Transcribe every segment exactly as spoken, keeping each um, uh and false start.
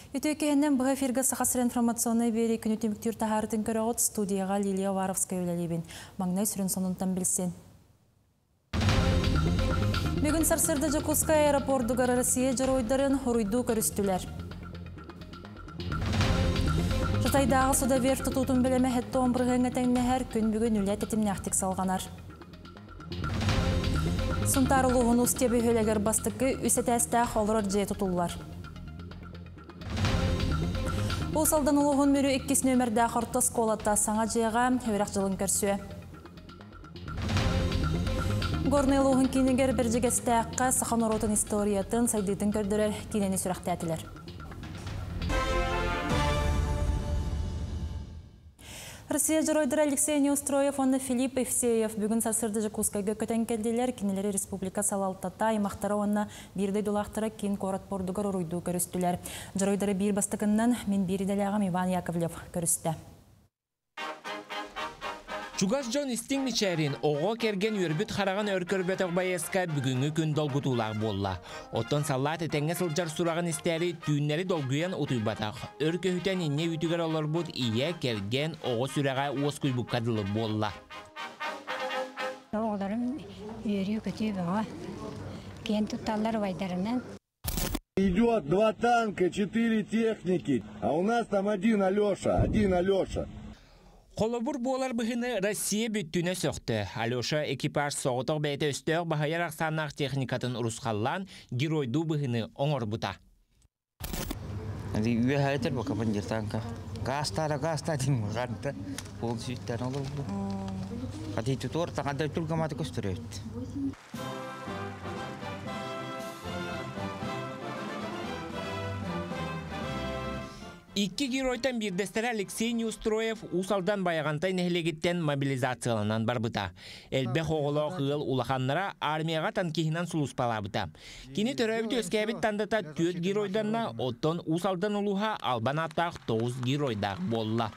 Үтөкеһеннен бұға фирга сақасыр информационный бері күні түміктер тахарытын көріғыт студияға Лилия Варовская өлелейбін. Маңнай сүрін сонынтан білсен. Бүгін сарсырды Жакускай аэропордугар Россия жаройдарын ұруйду көрістілер. Жатайдағы суда вер тұтутын білеме хетті омбырғыңа тәңнәхәр күн бүгін үлі тетімне ақтик салғанар. Сұнтарылуғын ұстебі хөлегер бастықы үсетәстәқ олырар жей тұтулар. Осалдан ұлығын мөрі иккес нөмірді ақырты сколатта саңа жейға өрақ жылын көрсуе. Горны ұлығын кейінігер бір жегесті аққа сақан оротын историятын сайдыйтын көрдірер кейінені сүрақты әтілер. Россия жаройдыр Алексей Неустроев, онны Филипп Евсеев бүгін сасырды Жакускайға көтен келділер, кенелері республика салалтата, аймақтары онна бірдей дулақтыры кейін қорат бордуғар ұруйду көрістілер. Жаройдары бір бастығынан мен бірделяғам Иван Яковлев көрісті. Чугас Джон Истингмичерин оғы керген өрбіт қараған өркөрбет оғбайесқа бүгінгі күн долгутулар болла. Оттон саллат етенге сылжар сұраған істері түйінлері долгуян ұтуйбатақ. Өркөхітен инне үтігер олар бұд ие керген оғы сүрәға оскуй бұқадылы болла. Оғыларым үйері көтей бұға. Кен тұтталар вайдарынан. Идет два танка, четыре техники, а у нас там один Алеша, один Алеша. Қолыбыр болар бұғыны Россия бүттіне сөқті. Алеша экипаж соғытық бәйті өстер бағайар ақсанақ техникатын ұрысқалан геройду бұғыны оңыр бұта. Үйе әйтір бұқа бұндер танка. Ғастара, ғаста дейм ғанты. Ол сүйттен олар бұл. Қатейті торта қандай түлгаматы көстір өтті. Икки геройтан бирдестері Алексей Неустроев усалдан баяғантай нәхілегеттен мобилизацияланан барбыта. Әлбе хоғылы қығыл улаханлара армияға танкихинан сұлыспала бұта. Кені төрәбіті өскәбіт тандата төт геройданна оттон усалдан улуға албан аттақ тоғыз геройдақ болла.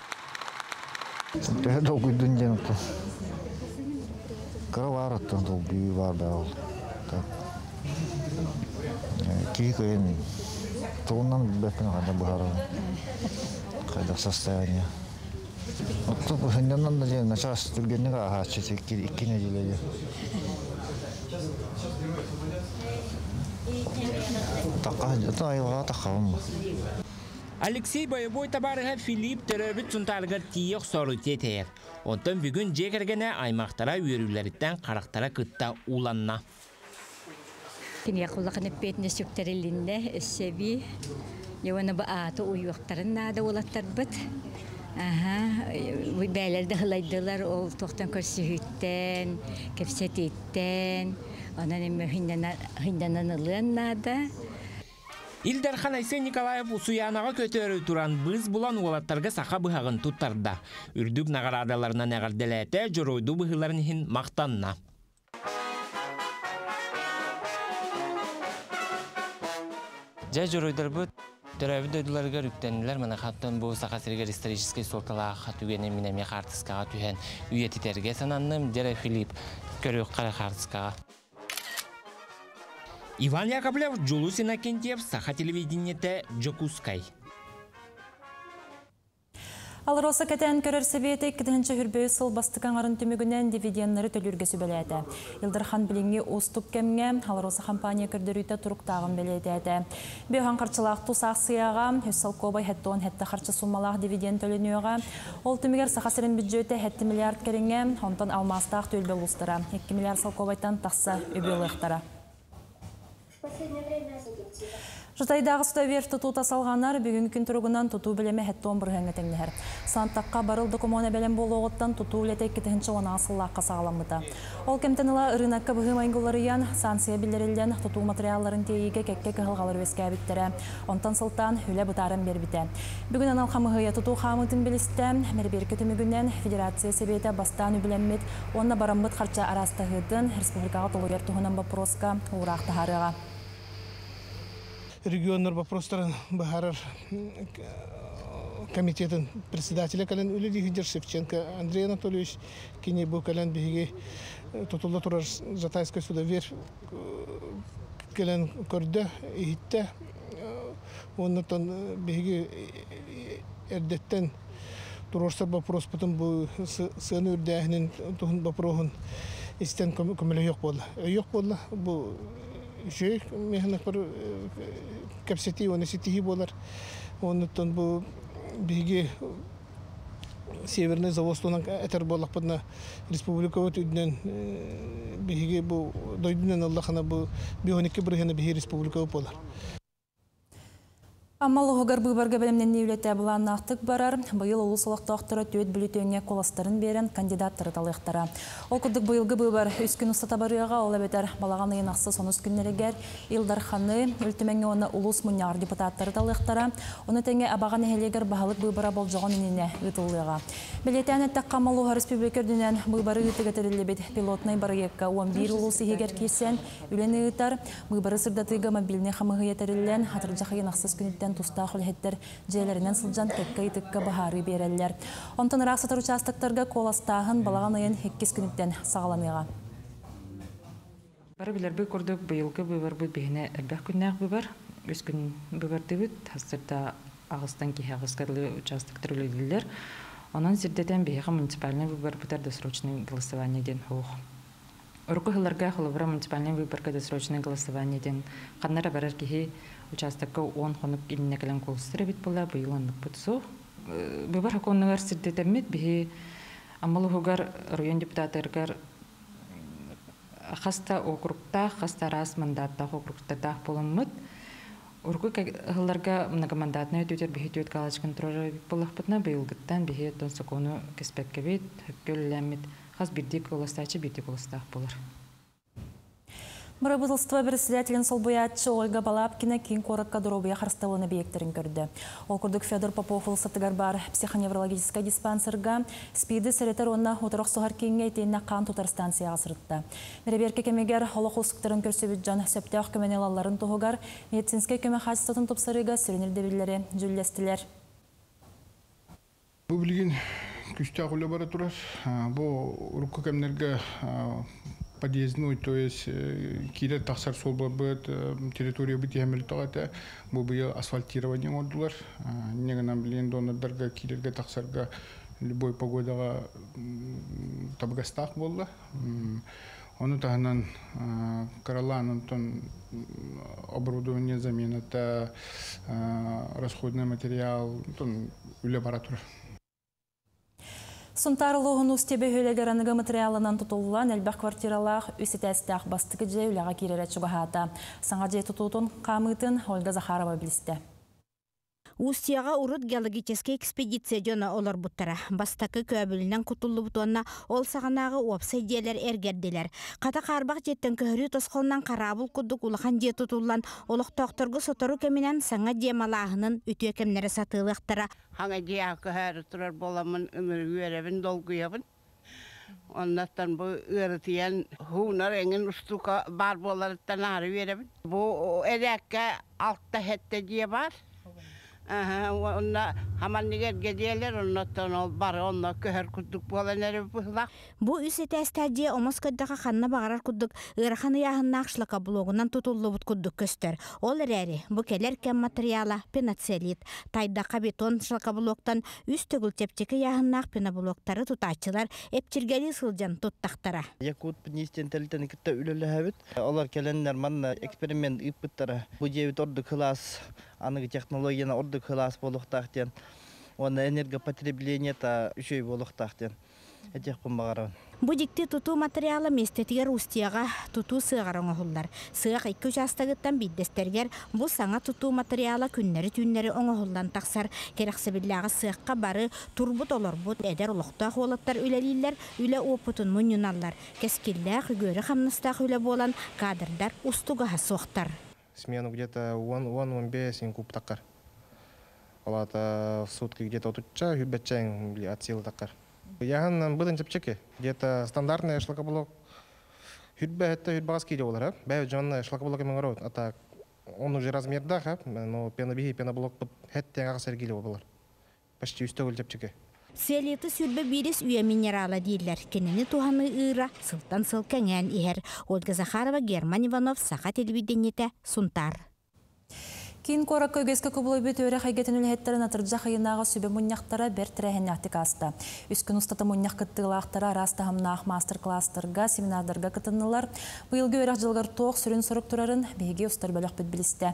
Тәді оқыйдың женіпті. Қыры бар аттан сол бүйі бар бәғыл. Кей көйен Тоннан бәпін қайда бұхарады, қайда состояние. Отты бұхынденнан да жең, начас түргеннің ағасы иккіне желеді. Таққа, ұты айылға таққауым ба. Алексей Боевой табарыға Филипп төрөбіт сұнтарғыр тиек соры тетер. Онтан бүгін жекергені аймақтара өрілеріттен қарақтара күтті уланна. Кіне құлақын өппетіне сөктерілінде өссеби, еуіні бұл аты ұйуқтарын нады олаттар бұд. Бәйлерді ғылайдылар, ол тоқтан көрсігіттен, кепсететтен, онан емі хинданан ұлын нады. Илдархан Айсен Николаев усуянаға көтөрі туран біз бұлан олаттарға сақа бұхағын тұттарда. Үрдік нағарадаларына нәғарделәті жұройду бұхыларын хин мақтанна. Жай жұройдар бұд, төрәбі дөйділерге үктенілер, мәні қаттан бұл сақасыргер исторический сорталаға түгені мінеме қартысқаға түхен үйетітерге сананным, Дере Филипп көрек қара қартысқаға. Иван Яковлев, Джулус Иннокентьев, Саха телевидениеті Жакускай. Алыроса кәтән көрір себеті кітінші хүрбөй сыл бастықан арын түмігінен дивидендері төлірге сөбеләді. Илдархан біліңге оступ кәмге Алыроса компания көрдірүйті тұрықтағын белетеді. Беухан қарчылақ тұсақ сыяға, өссал кобай хәттуын хәтті қарчы сумалақ дивиденд төлінуіға. Ол түмігер сақасырын бюджеті хәтті миллиард кәрінге, онтан алмастақ төлбе ұлыстыра. екі миллиард сал кобайтан тақса өбе ұлықтыра. Жытайдағы сұта вер тұту тасалғанар бүгін күн тұрғынан тұту білеме хәтті он бір ғаңы тәңнігер. Сантаққа барыл докумоны бәлем болу оғыттан тұту үлетек кетігінші оны асыллаққа сағаламыда. Ол кемтеніла ұрынаққа бұғым айнгуларыян сансия білдерілден тұту материалларын тейіге кәкке кығылғалар өске әбіттері. Онтан сылтан үлі бұтарын бербіті. Бүгін анал қамығыя тұту қамытын білісті, мәрбер көтімігінен федерация себеті бастан үбіленмет, онына барамбыт қарча арастығыдың республикаға толуер тұғынан бапроска ұғырақты харыға. Регионный вопростарын Бахарар комитетин председателя кален Улиди Хидер Шевченко Андрей Анатольевич кини бу кален биги тотулда турар Жатайская суда вер кален көрдө итте Оннан биһиги эрдеттен турорсар вопрос потом бу сыны үрдәһенен тухун вопросун истен көмөлө yok болла. Yok болла бу жөй механак бер капсити оны ситихи болар. Оннан бу биһиги Северный Завостонан этер боллакпына республика өтүдүнөн биһиги бу дойдунан Аллахана бу бионикке биргене биһи республика болар. Аммалы хоғар бұйбарға білімнен неулеті бұлан нақтық барар, бұйыл ұлыс олықтақтыры төет бүлітөңе қоластарын берен кандидаттары талықтары. Ол күдік бұйылғы бұйбар үз күн ұстата барыға ол әбетер балаған үйін ақсы соныз күннерігер Илдар Ханы үлтіменге оны ұлыс мұняр депутаттары талықтары, оны тәңе абаған әхелегер бағалық бұйбара бол жоғын үніне ұтылыға. Білетен әттік Қамалы Хоғар Республикердінен бұйбары үтігетірілі бет пилотнай барыекка он бір ұлыс егер кесен үлені ұтар, бұйбары сырдатыға мобиліне қамығы етірілен атыржақығын ақсыз күніттен туста хулхеттер жээлеринен сылжан кекке итыкка бахары береллер. Онтон рақсатыр участықтарға коластағын балаған айын хеккес күніттен сағаламыға. Бары білер бүй көрдік бұйылғы бұйбар бұй бейіне әлбәқ күннәқ бұйбар. Өз күн бұйбар дебіт, хастырда ағыстан кейі ағысқарлы участықтар өлелілер. Онан сирдетен бейіға муниципальный бұйбар бұтар досрочный голосование ден хоқ. Урку хыларға хылыбыра муниципальный выборга досрочный голосование ден қаннара барар кейі участокка он хонук илине калан колстыра бит була быйыланнык бутсу. Быбар хаконнагар сирдетеммит биһи Аммалы Хоғар район депутаттаргар хаста округта, хаста раз мандатта округта тах боламмыт. Урку хылларга многомандатный өтөтер биһи төт галач контроль бит булахпытна быйылгыттан биһи тон закону кеспекке бит, хөккөлләмит, хас бирдик колостачы бирдик колостах болар. Мұрабызылства председателін солбуятчы Ольга Балапкина кейін қорыққа дұробия қарстауыны бейектерін көрді. Ол күрдік Федор Попов ұлсатығар бар психоневрологическа диспансерға спиді сәретер онына отырық сұғар кейінге етейіне қан тұтар станцияға сұрытты. Мереберке кемегер олық ұлсықтырын көрсөбіт жан сөптеуқ көменелаларын тұғығар медицинске көме қачыстатын тұпсарыға сүрінердебілері жүлестілер. Бұл білген күшті ақылы бара тұрар. Бұл ұрыққа кәмінерге подъездной, то есть кире тахсар сол бабыт территория бит ямел тагата бу бу асфальтирование ордулар негенан билен донордарга кирерге тахсарга любой погодага табгастак болду оны тагынан каралан тон оборудование замената расходный материал тон үле баратур. Сунтарлығын ұстебе хөлегерінігі материалынан тұтылуан әлбәқ квартиралақ үсетәстәқ бастығы жай үліға керері чуғағата. Саңа жай тұтуытын қамытын Ольга Захарова білісті. Устияға урут геологический экспедиция жона олар бұттара. Бастақы көбілінен құтылы бұтуанна ол сағанағы уапсай дейлер әргерделер. Қата қарбақ жеттен көхірі тосқолынан қарабыл құддық улахан де тұтылан олық тоқтырғы сотору кемінен саңа демалағының үті өкемнері сатылықтыра. Хаңа дея көхәрі тұрар боламын өмір үйеребін долгуябын. Ondan bu öğretiyen hunar engin ustuka бар боларыттан ары үйеребін. Bu edekke altta hette diye var. Onda hemen niger gediyeler ondan ol бар onda köher kudduk bolanları buhlak. Bu üsetestadiye Omoskaddaga xanna bağarar kudduk ırxanı yağın naqşlaka blogundan tutullu but kudduk köster. Ol rəri bu kelerken materiala penatselit taydaqa beton şlaka bloktan üst tögül tepçeki yağın naq pena blokları tutaçılar epçirgeli sılcan tuttaqtara. Yakut pnisten telten kitta ülele habit. Olar kelenler manna eksperiment iptara. Bu jevit ordu klas anıgı технологияны ordu klas boluqtaqten. Ona энергопотребление та еще и boluqtaqten. Этих помагаран. Bu dikti tutu materialı mestetiger ustiyaga tutu sığarın oğullar. Sığaq iki участагыттан биддестерger bu sana tutu materialı күннәре tünleri oğullan taksar. Kereksibillağı sığaqqa barı turbut olorbut eder uluqtaq oğlatlar üleliler üle oputun munyunallar. Keskillaq görü xamnыстaq üle bolan kadrdar ustuga soqtar. Смену где-то он бес куб такар. Олата в сутки где-то отуча, хюбечен от силы такар. Яхан был инчепчеки, где-то стандартный шлакоблок. Хюбе это хюбаски делали, бе джон шлакоблок именно а так он уже размер да, но пенобиги пеноблок хетте агасергили болар. Почти үстөгүл чепчеки. Селеті сүрбе берес үйе минерала дейділер. Кенені туғаны ұйра, сылтан сыл кәңән ихер. Ольга Захарова, Герман Иванов, Сақа телевидениеті, Сунтар. Кин кора көгеске көбілі бет өрі қайгетін үлхеттерін атырджа қайынаға сүбе мұняқтара бір тірәхін ақтық асты. Үскін ұстаты мұняқ кіттігілақтара раста хамнақ мастер-класстарға, семинардарға кітінілер. Бұйылғы өріқ жылғар тоқ сүрін сұрып тұрарын бейге ұстар бөліқ бет білісті.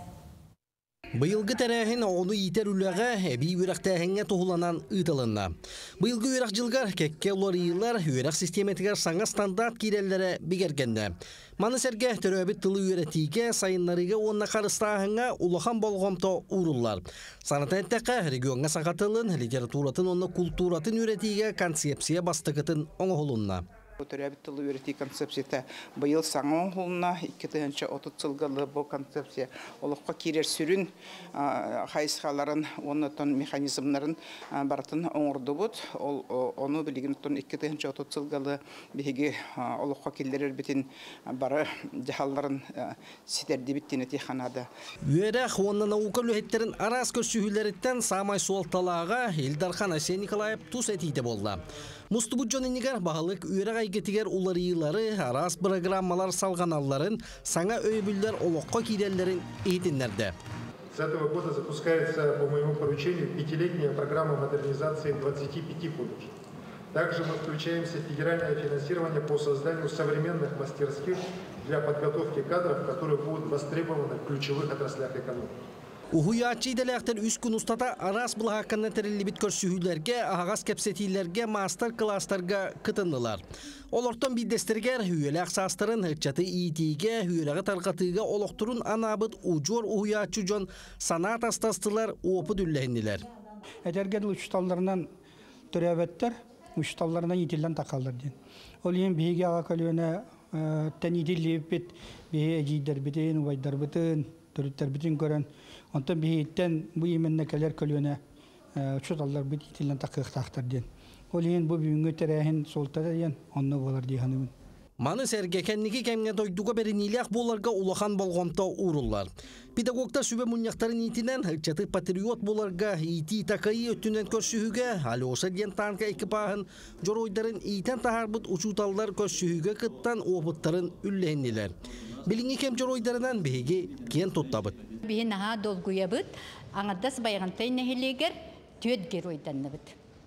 Быйылгы тәрәхін оны етер үліға әбей өрәқ тәхінге тұғыланан ұйтылынна. Быйылгы өрәқ жылғар кәкке оларыйлар өрәқ системетігер саңа стандарт керелері бігергенді. Маны сәрге түрәбіт тылы өретіге сайынларыға онына қарыстағыңа ұлыған болғымта ұрылар. Санатәттәқі регионға сағатылын, литературатын оны культуратын өретіге концепция бастықытын оңғылынна. Төрәбит тылы өрети концепцияда быйыл саңа оңғылына икки тыгынча отуз жылгалы бұл концепция олыққа керер сүрін хайысқаларын, онытын механизмларын баратын оңырды бұд. Оны білген икки тыгынча отуз жылгалы бейге олыққа келдерер бітін бары жағаларын сетерді біттен әте қанады. Үйерәқ онына наука лөхеттерін арас көрсүйілеріттен самай суалталаға Елдархан Асен Николаев тұс әтейді болды. Мұстыбуджон енігер бағылық үйерәқ әйгетігер уларыйлары, арас программалар салғаналарын, саңа өйбілдер олыққа кейделерін ейтінлерді. С этого года запускается по моему поручению пятилетняя программа модернизации двадцати пяти колледжей. Также мы включаемся в федеральное финансирование по созданию современных мастерских для подготовки кадров, которые будут востребованы в ключевых отраслях экономики. Уһуячы делектер үс күн устата арас булгакканна терилли бит көрсүһүләргә, агас кепсетиләргә, мастер-класстарга кытындылар. Олортон биддестергер хүеләк састырын хычаты итиге, хүеләгә таркатыга олоктурун анабыт уҗор уһуячы жон санат астастылар опы дүлләһинниләр. Әдәргән учталларынан төрәбәттер, учталларынан итилән такалдыр дин. Ол ен биге ага көлөнә тәнидилеп бит, биге җидер битен, вайдар битен, төрүттер битен көрән. Ondan bihitten bu yemennekeler kölüne uçutallar bit itilen takıqtaqtır den. Oliyen bu büyüngü terehin soltada den onunla bolar diye hanımın. Manı serge kendiki kemge doyduga berinilyak bolarga ulahan bolğomta urullar. Pedagogtar sübe munyaktarın itinen hırçatı patriot bolarga iti takayı ötünen körsühüge hali olsa diyen tanka ekipahın joroydarın iten taharbıt uçutallar körsühüge kıttan oğbıttarın üllehinniler. Bilingi kem joroydarından bihege kiyen tuttabıt. Bihin aha dolguyabıt, anaddas bayağantay nehiliger tüyet geroydanlıbıt.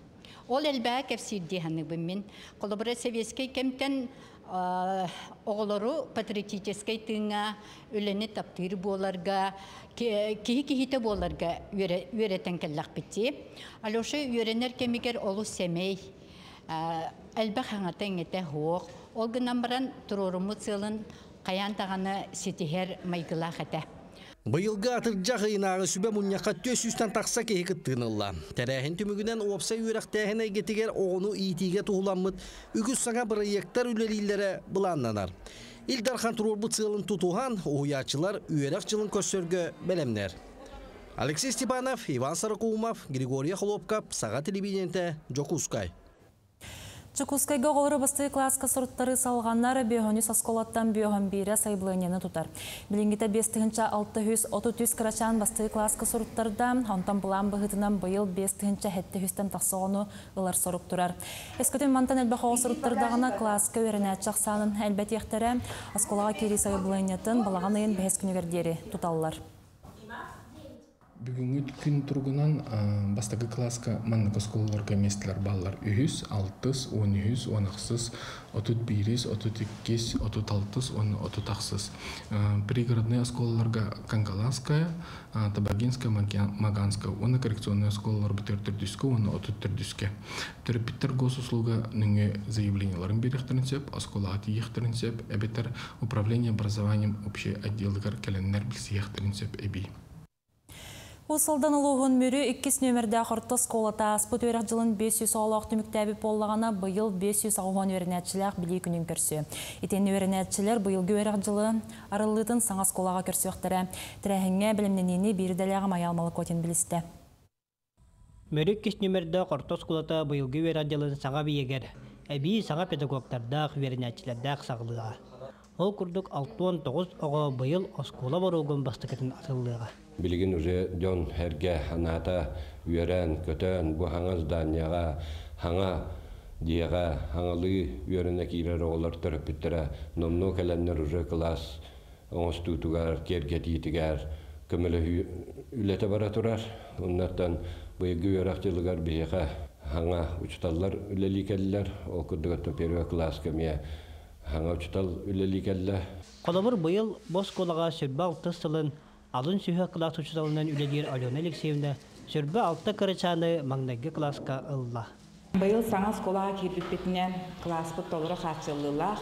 Ol elbağ kefsirdi hanıbımın. Kolabora seviyeskey kemten oğulları patriotiskey tığına öleni taptırı bolarga, kihi kihite bolarga öğreten kellak bitti. Aloşa öğrenir kemiger olu semey, elbağ hangatay ngete hoğ. Ol gınambaran turorumut sılın kayan tağını sitiher maygıla xete. Быйылғы атыржа ғыйнағы сүбе мұньяқа төс үстен тақса кейі кыттығынылла. Тәрәхін түмігінен опса үйрақтәхін әйгетігер оғыну иетиге туғыламыд, үгіз саңа проекттар үлелейлері бұланнанар. Илдархан Турорбы цылын тұтуған оғыячылар үйрақ жылын көсөргі бәлемдер. Алексей Степанов, Иван Саракумов, Григорий Хлопкап, Саға телевидениенте, Жокускай. Чукускайга олары басты класска сұрттары салғаннар бүйхөнүс асколаттан бүйхөн бейре сайблыйнені тұтар. Білінгіті бестігінші алты жүз отыз үз крачан басты класска сұрттарда, онтан бұлан бұғытынан бұйыл бестігінші хетті хүстен тақсоғыны ұлар сұрып тұрар. Ескөтін мантан әлбі қоғы сұрттардағына класска өрінәт жақсанын әлбәт ектері асколаға кері сайблыйнетін балаған айын бәхес күнігердері тұталылар. Бүгінгі күн тұрғынан бастағы класска маннық осколаларға местілер балалар үхіз, алтыз, он үхіз, он ақсыз, отут биріз, отут иккіз, отут алтыз, он отут ақсыз. Пригородные осколаларға Кангаланская, Табагинская, Маганская, оны коррекционные осколалар бұтер түрдіскі, оны отут түрдіскі. Терапиттер госуслуга нүңе заявленияларын беректерінсеп, осколаға тиектерінсеп, әбетер управление образованием общий отделығар кәленнер білсі ектерінсеп әбей. Усалдан ұлығын мөрі иккіс нөмірді қырты сколата аспыт өрек жылын бес жүз олақ түміктәбі болағана бұйыл бес жүз ауған өрінәтшілер білей күнін көрсі. Етен өрінәтшілер бұйылғы өрек жылы арылытын саңа сколаға көрсі өқтірі. Тірәхіңе білімненені берділіға майалмалы көтен білісті. Мөрі иккіс нөмірді қырты сколата бұйылғы өрек жылын саңа бейегер. Әбей саңа педагогтардақ өрінәтшілердақ сағылыға. Ол күрдік алты он тоғыз оға бұйыл оскола баруғын бастықытын атылыға. Билигин уже дон herge аната үйерен көтөн бу хаңа зданияга хаңа диага хаңалы үйеренне кирер олар терапиттера номно келеннер уже класс институтугар кергетитигер kömele ülete bara turar. Onlardan bıyıgı öğrakçılıgar bihiqa hanga uçtallar ülelikeller. O kuddugatın perüve klas kemiye hanga uçtal ülelikeller. Kolabur bu yıl Boskolağa sürbe altı sılın alın sühü klas uçtalından ülelir Alyona Alekseyevna sürbe altta kırıçanı mangdagi klaska ılla. Bu yıl sana skolağa kirpitpetinden klas bu tolura kaçılırlar.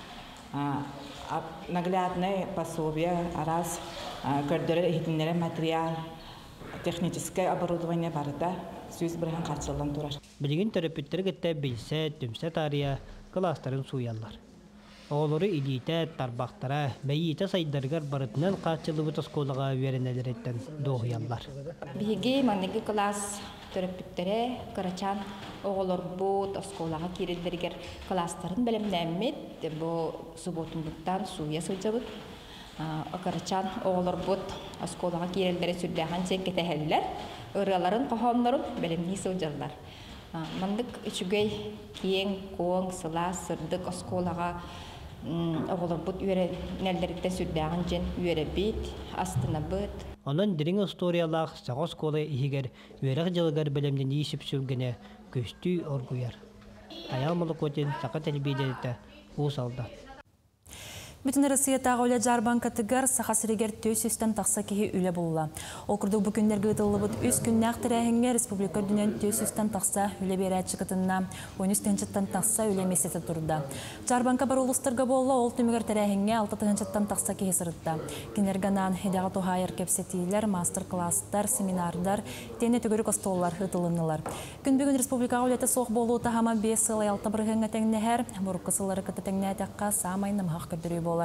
Наглядное пособие, раз, кардеры хитинлere материал, техническое оборудование барыта, сөз бірген қатшылдан тұрар. Білген терапевттері кетті білсе, түмсе тария, кластарын суялар. Оғылары илейті, тарбақтара, бәйейті сайдарғар барытынан қатшылы бұт осколыға веренелереттен доғыялар. Бігі маңнегі класс терапевттері қарачан оғылар бұт осколыға керелдергер кластарын білімдәмет, бұл субботын бұттан суя сылжабыт. Қарачан оғылар бұт осколыға керелдері сүрдәған сен кетәхелілер, ұраларын қоғамларын білімдей сылжалар. Мандық үшігей кейін, коң, сыла, сырдық осколыға оғылар бұт үйері нәлдерікті сүрдәған жен үйері бет, астына бұт. Онын дирин историялах сағыз колы ихигер үйерек жылығар білімден есіп сүлгіне көсті оргуяр. Аял мұлы көтен сақа тәлбейдерді ұсалды. Бүтін Россия тағылы жарбанка тігір сақасырегер төс үстен тақса кеге үлі болула. Оқырдық бұл күндерге ұтылы бұд үз күнні ақтырәхіңе республика дүнен төс үстен тақса үлі берәтші қытынна он үз тәнчіттен тақса үлі месеті тұрды. Жарбанка бар ұлыстырға болула ол түмігер тәрәхіңе алты тәнчіттен тақса кеге сырытты. Кенергенан хедағы тұхайыр кепсетейлер, мастер-класстар, семинардар, тені түгірік остоллар ұтылынылар. Күн бүгін республика ұлеті соқ болу тағама бес сылай алты бірғіңі тәңнәхәр, бұрық қысылары кіті тәңнә тәққа самайным хақ көрдірі бол.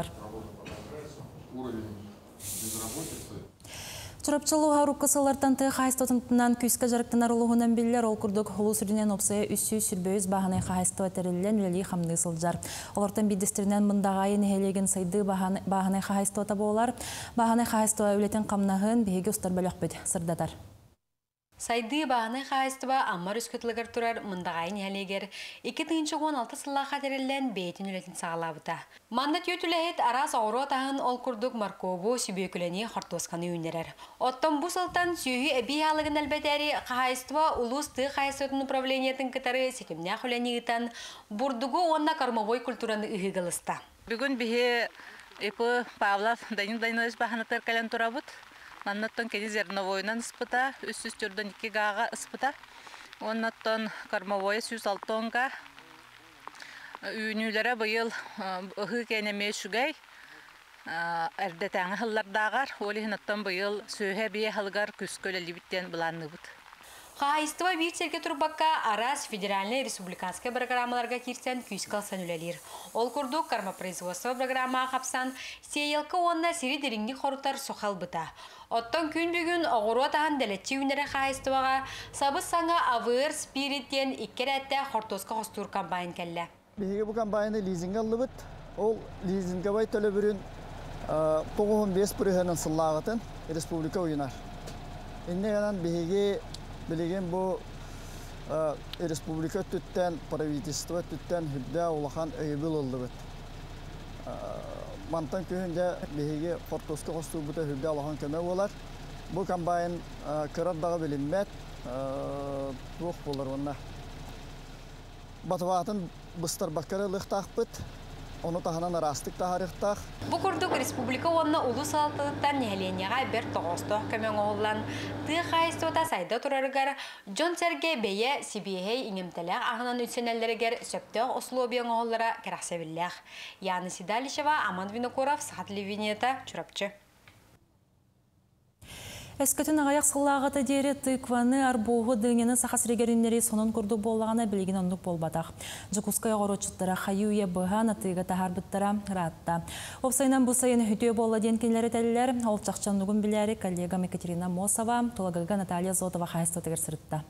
Чурапчылуға руккасылардан ты қайыстотынтынан күскі жарықтанар ұлығынан білдер ол күрдік ұлы сүрінен опсая үссі сүрбөйіз бағанай қайысты өтірілден үлелі қамды сылжар. Олардан бейдестерінен мұндағайын әлеген сайды бағанай қайысты өті болар. Бағанай қайысты өлетін қамнағын бейге ұстар бөлік бөді сырдатар. Сайды бағаны қайыстыба аммар үскөтілігір тұрар мұндағайын әлегер екі мың он алты сыллаға терелден бейтін үлетін сағалабыта. Манда түйетіләхет арас ауыру атағын ол күрдік маркобу сүбекіліне қартуасқаны үйнерер. Оттан бұл сылтан сүйі әбей алығын әлбәтәрі қайыстыба ұлыс ты қайыстытын управлениятын кітары секемне құләне ғытан бұрдығы онна кармовой культураны ұғығылыста. Бүгін бігі епі Павлов Данил Данилович бағанатар кәлен тұрабыт. Маннаттан кені зерновойнан ыспыта, үс-үс түрден екі ғаға ыспыта. Оннаттан кармовойы сүз алтонға үйінілері бұйыл ұғы кәнеме шүгәй әрдетәңі ғыллардағар. Олығынаттан бұйыл сөйе бие ғылғар күскөлі біттен бұланны бұд. Қайыстыва бір серге тұрбаққа арас федеральный республиканская программаларға кирсен күйскалсан үлелер. Ол күрдік кармопроизводство программа қапсан сейелкі онна сері деріңгі қорытар соқал бұта. Оттан күн бүгін оғыру атаған дәлетчі үнері қайыстываға сабыз саңа авыр спириттен иккер әтті қортосқа қостуыр кампайын кәлі. Беге бұл кампайыны лизинг алды бұд. Ол лизингі бай төлі бүрін тоғыз бес бүрігінің сыллағытын республика ойынар. Инне ғанан беге Білеген бұл республика түттен, правительство түттен хүдді олақан өйбіл олды бұд. Мантан күйінде бейге қортосқа қосту бұта хүдді олақан көмек олар. Бұл камбайын кырардағы білінмет тұқ болар онна. Батыватын бұстар баққары лықтақ бұд. Оны тағынан арастық тағарықтақ. Бұл күрдік республика онына ұлы салатылықтан нәленеға бір тоғыстық көмен оғылан ты қайыстыда сайда тұрарығар Джон Серге бейе Сибиғей иңімтілі ағынан үтсенелерігер сөптіғ ұслуобияң оғылара кәрақсәбілләқ. Яны Сидалишева, Аман Винокуров, Сағатлы Винета, Чурапчы. Әскөтін ағаяқ сыллағыты дері тыкваны арбуғы дыңені сақасырегерінлері сонын күрді болағына білген ондық болбатақ. Жықускай ғорочыттыра қайуе бұғана тыға тағарбыттыра ратта. Опсайынан бұл сайын хүтеу болла денкелері тәлілер, ол чақчанлығын білері коллегам Екатерина Мосова, толагылға Наталья Зотова қайыстатығыр сұрытта.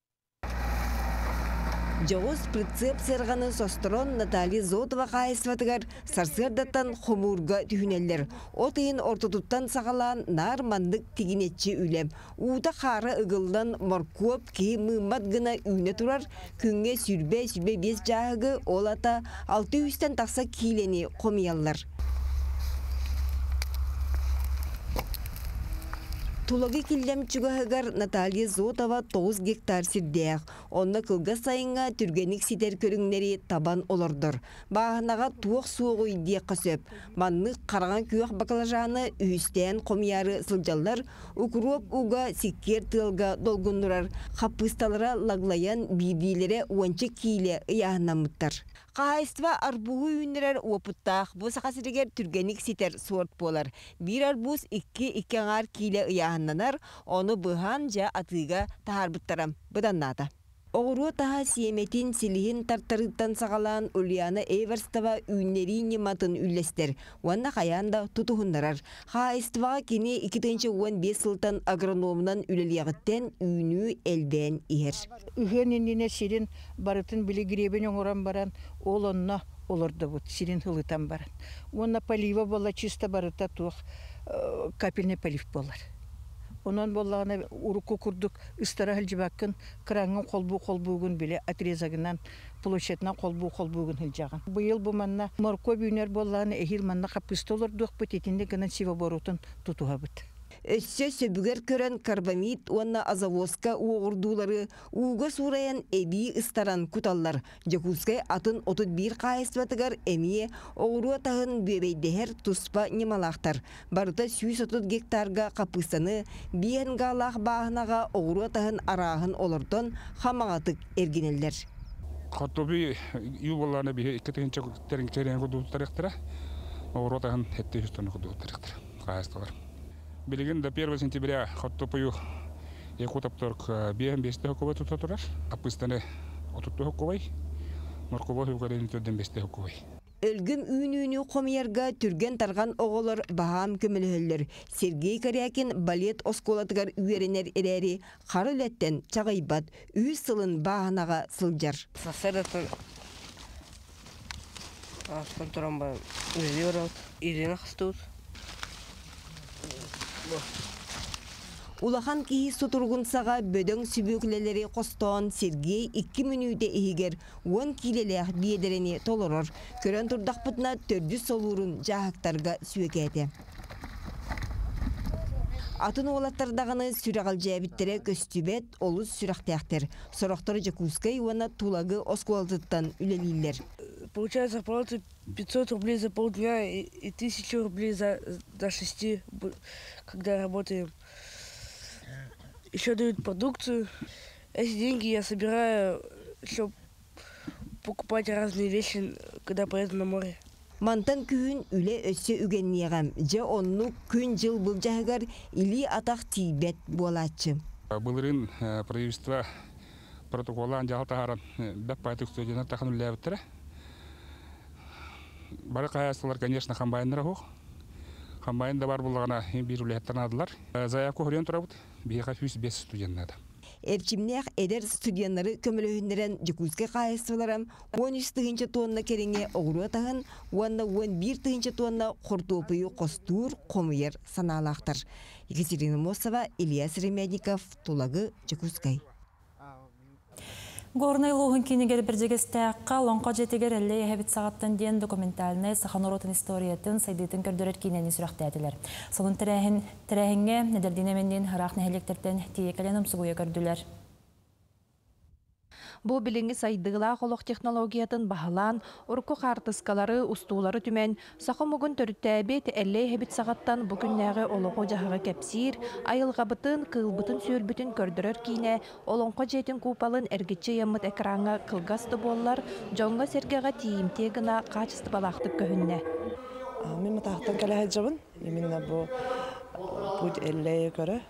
Жоғыз прицеп серғаны сострон Наталья Зотова қайысватығар сарсырдаттан хомурға түйінелер. Отыйын ортотуттан сағалан нар мандық тегінетші үлем. Уыта қары ұғылдан моркоп кей мұмат ғына үйне тұрар, күнге сүрбе-сүрбе бес жағығы олата алты үстен тақса кейлені қомиялар. Тулагы киллем чугахыгар Наталья Зотова тоғыз гектар сирдеяқ. Онна кылга сайынға түргенік ситер көріңнері табан олордыр. Бағынаға туық суығы идея қасөп. Манны қараған күйақ бакалажаны үйістен қомияры сылжалар укроп уға сиккер тылға долгындырар. Қапысталыра лаглаян бибилері уанчы кейлі ұяғынамыттар. Қайыства арбуғы үйіндерер опыттақ, бұл сақасырегер түргенік ситер суорт болар. Bir арбуз икки-икки аңар кейлі ұяғыннанар, оны бұған жа атыға тахарбыттарам. Бұданнада. Оғыру таға сиеметин силихин тартарыттан сағалан Ульяна Эйверстава үйнері нематын үллестер. Уанна қаянда тұтығындарар. Қайыстываға кені икки он бес сылтан агрономынан үлелияғыттен үйні әлбән иер. Үйен еніне сирен барытын білі гребен оңыран баран, ол онна олырды бұд, сирен хылытан баран. Онна полива бола чиста барыта туық капельный полив болар. Онан боллағына урукку курдук ыстара хылжыбаккын кыраңын қолбу-қолбуғын біле отрезагынан площадынан қолбу-қолбуғын хылжаған. Бұйыл бұл манна морковь үйнер боллағына эхил манна қапысты олырдуық бұд, етінде гынан сива борутын тұтуға бұд. Өссө сөбүгер көрен карбамид уанна азавоска уғырдулары уға сураян эби ыстаран куталлар. Жакускай атын отут бир қайысватыгар эмие оғыру атағын бөбейдехер туспа немалақтар. Барыта сүйс отут гектарға қапыстаны биен ғалақ бағынаға оғыру атағын арағын олырдон хамағатык ергенелдер. Қаттоби үй болағына бейі иккетігінші тереңкерен құдуыттарықтыра, оғыру атағын әтті үстіні құдуыттарықтыра қайысталар. Билигин до первого сентября хоттопою якутаптарк биен бесте хоковой тутатурар, апыстаны отутты хоковой, морковой хугарен төден бесте хоковой. Өлгім үйін-үйіні қомиярға түрген тарған оғылыр бағам көмілігілер. Сергей Карякин балет осколатығар үйеренер әрәрі қарылеттен чағайбат үй сылын бағанаға сылжар. Сасырдатын астан тұран ба үйелі орауд, ирена қыстауд. Улахан киhi сутургунсаға бөдөң сүбөклелері қостон Сергей икки минуте ихигер он килелех биедерени толорор. Көрөн турдақпытына төрдү солурун жахактарға сүйекеті. Атын олаттардағыны сүрағал жәбіттері көстүбет олус сүрақтаяқтер. Сорақтары Жакускай уана тулагы оскуалтыттан үлелейлер. Получаю зарплату пятьсот рублей за полдня и тысячу рублей за, до шести, когда работаем. Еще дают продукцию. Эти деньги я собираю, чтобы покупать разные вещи, когда поеду на море. Мантан күн үле өссө үгеннеғам. Же онну күн жыл бұл жағығар или атақ тейбет болатчы. Бұлырын правительство протоколан жағалтағаран бәп пайтық студияны тақын үлі Бары қаясылар, конечно, хамбайындыра хоқ. Хамбайында бар болғана бір үлеттен адылар. Заявку хүрен тұра бұд, бейға жүз бес студеннады. Эрчимнех эдер студенттары көмөлөһүннөрөн Жакускай кайсыларам он үч тыгынча тонна кереңе огуру атаган, уанна он бир тыгынча тонна хортопую костур комуер санаалактар. Екатерина Мосова, Ильяс Ремядников, Тулагы, Жакускай. Горный лугын кинегер бірдегістәққа лонқа жетегер әлі әбіт сағаттан ден документалыны саханоротын историятын сайдытын көрдірер кейнені сүрақты әділер. Солын тірәхінге недерденеменден ғырақ нәхелектерден тиекәленім сұғуя көрділер. Бу билинги сайдыгыла холох технологиятын бахалан, урку қартыскалары, устуулары түмен, сақымығын төріттәбет әлі әбіт сағаттан бүкіннәғі олоқо жағығы кәпсир, айылғабытын, кылбытын сөлбітін көрдірер кейіне, олонқо жетін купалын әргетче ямыт экранға кылғасты боллар, жоңға сергеға тиімтегіна қачысты балақтып көхінне. Мен мұтақтан кәлі әджабын, емінна бұл бұд әлі көрі.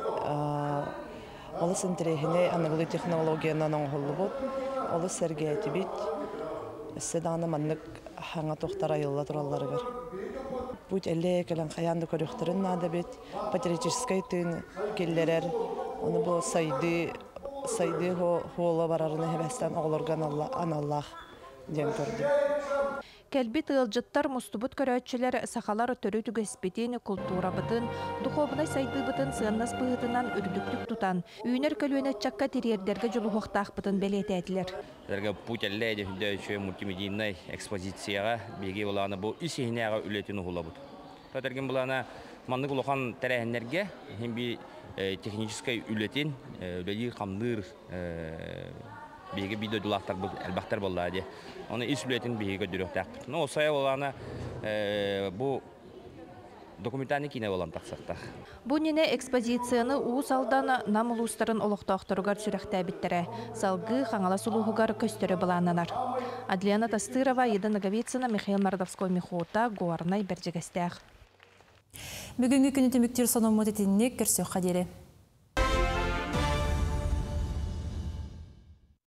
Олы сентерехіне анығылы технологиядан оңғылы бұд, олы сәргейті бит, седаны маннық хаңа тоқтар айылла тұралары бар. Бұд әлі кәлін қаянды көріқтірін нады бит, патрическай түйін келдерер, оны бұл сайды, сайды хола барарыны хебестен оғылырған аналлах ден көрді. Кәлби тылжыттар мұстыбыт көрәтчілер сақалар төрі түгеспетен культура бұтын, дұқобынай сайды бұтын сығыннас бұғытынан үрдіктік тұтан, үйінер көлуені чакка терердерге жолу хоқтақ бұтын бәлеті әтілер. Дәргі путь әлі әдефілді үші мультимедийнай экспозицияға беге олағына бұл үсігінеға үлетіні ғыла бұд. Тәтірген бұлағына маннык улахан тәрәһеннәргә һәм би технический үлетин үлели камдыр биге видео дулактар бу әлбәттәр булла ди. Аны ис үлетин биге дөрөктәк. Ну осая буланы бу документальный кино болан тақсақтақ. Бұл нене экспозицияны уыз алдана намылустарын олықтақтырығар сүрәқті әбіттірі. Салғы қаңала сұлуғығар көстері бұлананар. Адлиана Тастырова, Еда Наговицына, Михаил Мардовской Михота, Гуарнай Берджегестәқ. Бүгінгі күні түміктер соның мұтетініне көрсе қадері.